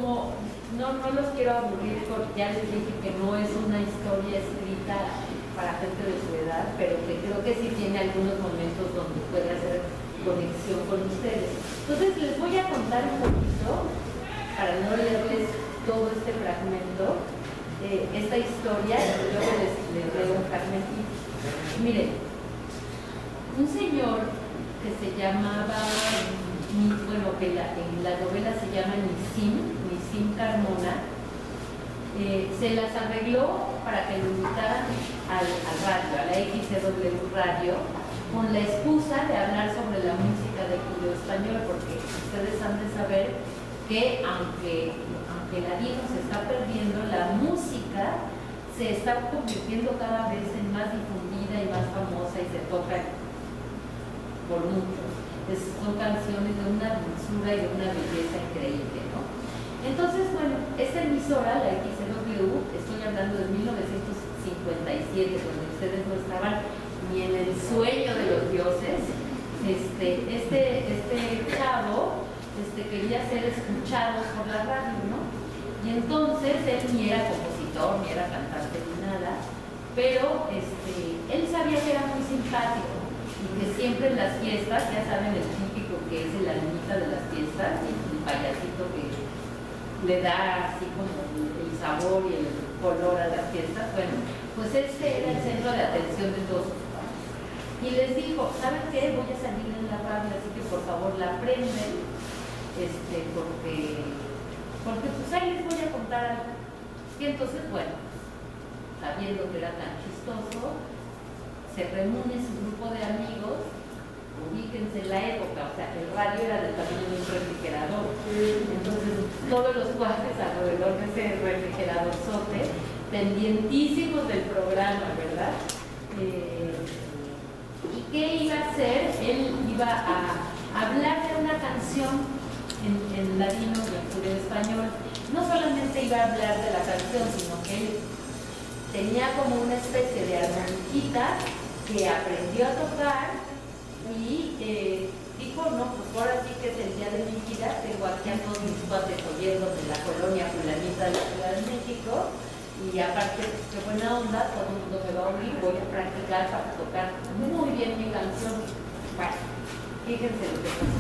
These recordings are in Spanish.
como no los quiero aburrir, porque ya les dije que no es una historia escrita para gente de su edad, pero que creo que sí tiene algunos momentos donde puede hacer conexión con ustedes. Entonces les voy a contar un poquito, para no leerles todo este fragmento, esta historia, y luego les leo un fragmentito. Miren, un señor que se llamaba, bueno, que en la novela se llama Nissim Carmona, se las arregló para que lo invitaran al radio, a la XCW Radio, con la excusa de hablar sobre la música del judeo español, porque ustedes han de saber que aunque Ladino se está perdiendo, la música se está convirtiendo cada vez en más difundida y más famosa y se toca por muchos. Son canciones de una dulzura y de una belleza increíble, ¿no? Entonces, bueno, esta emisora, la XCW, estoy hablando de 1957, cuando ustedes no estaban ni en el sueño de los dioses, este chavo quería ser escuchado por la radio, ¿no? Y entonces él ni era compositor, ni era cantante, ni nada, pero él sabía que era muy simpático y que siempre en las fiestas, ya saben el típico que es el almita de las fiestas, el payasito que le da así como el sabor y el color a las fiestas, bueno, pues era el centro de atención de todos. Y les dijo, ¿saben qué? Voy a salir en la radio, así que por favor la prenden, porque pues ahí les voy a contar algo. Y entonces, bueno, sabiendo que era tan chistoso, se reúne su grupo de amigos. Ubíquense en la época, o sea, el radio era del tamaño de un refrigerador. Entonces, todos los cuates alrededor de ese refrigeradorzote, pendientísimos del programa, ¿verdad? ¿Y qué iba a hacer? Él iba a hablar de una canción en ladino y en judeo español. No solamente iba a hablar de la canción, sino que él tenía como una especie de armoniquita que aprendió a tocar. Y dijo, no, pues ahora sí que es el día de mi vida, tengo aquí a todos mis cuates oyendo de la colonia fulanita de la Ciudad de México, y aparte, pues qué buena onda, todo el mundo me va a oír, voy a practicar para tocar muy bien mi canción. Bueno, fíjense lo que pasó.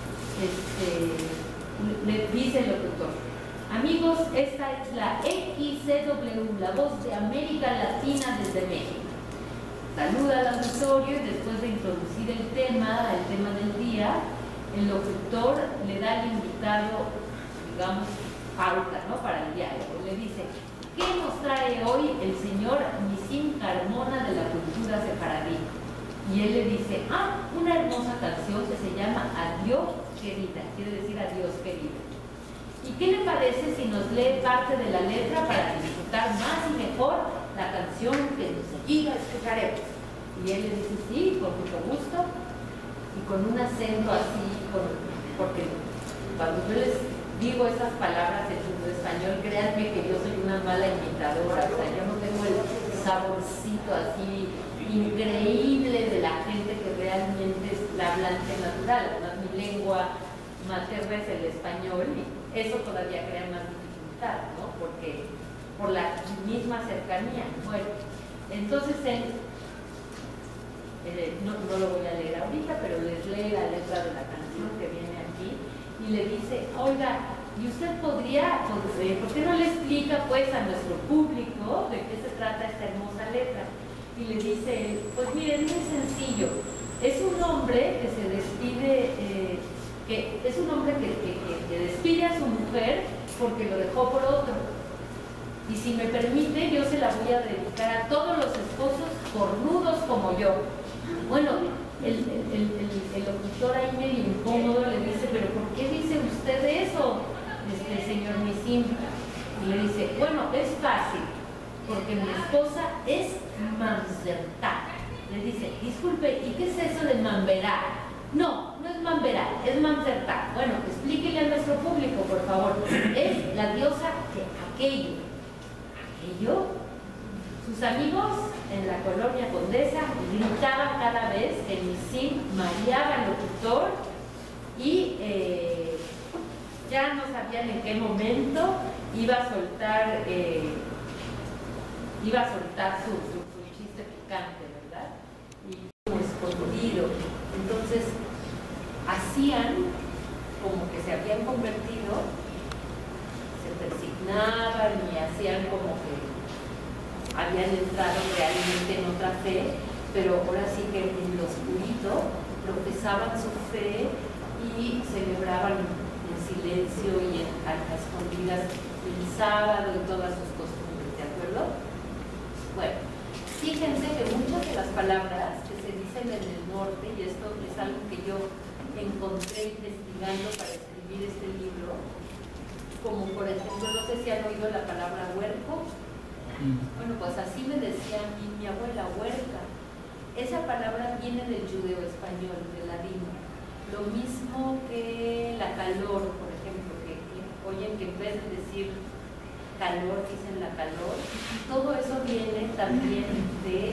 Le dice el locutor, amigos, esta es la XCW, la voz de América Latina desde México. Saluda al auditorio y después de introducir el tema del día, el locutor le da al invitado, digamos, pauta, ¿no?, para el diálogo. Le dice, ¿qué nos trae hoy el señor Nissim Carmona de la cultura sefaradí? Y él le dice, una hermosa canción que se llama Adiós querida, quiere decir adiós querida. ¿Y qué le parece si nos lee parte de la letra para disfrutar más y mejor la canción que enseguida escucharemos? Y él le dice, sí, con mucho gusto, y con un acento así, porque cuando yo les digo esas palabras en español, créanme que yo soy una mala imitadora, o sea, yo no tengo el saborcito así increíble de la gente que realmente es la hablante natural. Además, mi lengua materna es el español, y eso todavía crea más dificultad, ¿no? Porque por la misma cercanía. Bueno, entonces él, no lo voy a leer ahorita, pero les lee la letra de la canción que viene aquí y le dice, oiga, ¿y usted podría, por qué no le explica pues a nuestro público de qué se trata esta hermosa letra? Y le dice, pues miren, es muy sencillo, es un hombre que se despide, es un hombre que despide a su mujer porque lo dejó por otro. Y si me permite, yo se la voy a dedicar a todos los esposos cornudos como yo. Bueno, el locutor ahí medio incómodo le dice, pero ¿por qué dice usted eso, señor Nissim? Y le dice, bueno, es fácil, porque mi esposa es mamzertá. Le dice, disculpe, ¿y qué es eso de mamberá? No es mamberá, es mamzertá. Bueno, explíquele a nuestro público, por favor. Es la diosa de aquello. ¿Aquello? Sus amigos en la colonia Condesa gritaban cada vez que Nissim mareaba al locutor y ya no sabían en qué momento iba a soltar su chiste picante, ¿verdad? Y como escondido. Entonces, hacían como que se habían convertido, se persignaban y hacían como que habían entrado realmente en otra fe, pero ahora sí que en lo oscurito profesaban su fe y celebraban en silencio y a escondidas el sábado y todas sus costumbres, ¿de acuerdo? Bueno, fíjense que muchas de las palabras que se dicen en el norte, y esto es algo que yo encontré investigando para escribir este libro, como por ejemplo, no sé si han oído la palabra huerco. Bueno, pues así me decía a mí mi abuela, huerca. Esa palabra viene del judeo español, del ladino. Lo mismo que la calor, por ejemplo, que oyen que en vez de decir calor, dicen la calor. Todo eso viene también de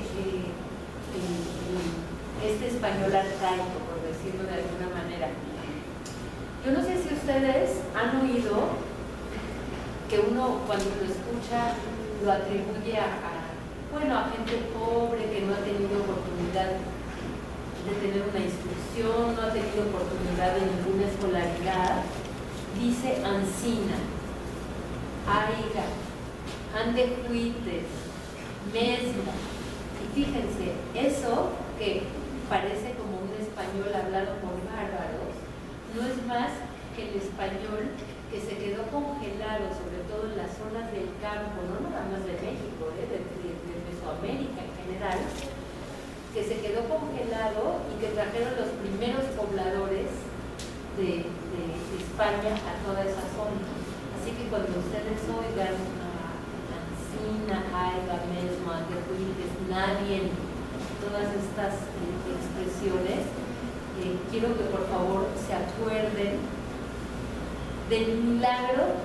este español arcaico, por decirlo de alguna manera. Yo no sé si ustedes han oído que uno cuando lo escucha lo atribuye a gente pobre que no ha tenido oportunidad de tener una instrucción, no ha tenido oportunidad de ninguna escolaridad. Dice ansina, aiga, ande cuites, mesmo. Y fíjense, eso que parece como un español hablado por bárbaros, no es más que el español que se quedó congelado, sobre todo en las zonas del campo, no nada más de México, de Mesoamérica en general, que se quedó congelado y que trajeron los primeros pobladores de España a toda esa zona. Así que cuando ustedes oigan ansina, aiga, mesmo, antejuites, nadie, todas estas expresiones, quiero que por favor se acuerden del milagro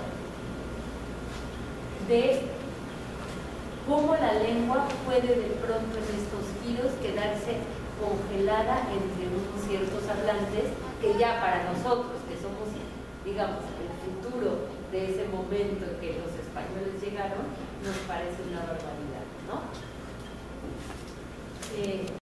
de cómo la lengua puede de pronto en estos giros quedarse congelada entre unos ciertos hablantes que ya para nosotros, que somos, digamos, el futuro de ese momento en que los españoles llegaron, nos parece una barbaridad, ¿no?